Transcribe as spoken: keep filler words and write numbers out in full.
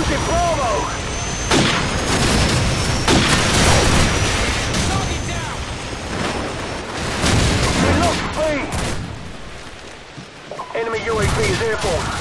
Losing Bravo! Target down! We lost B! Enemy U A V is airborne.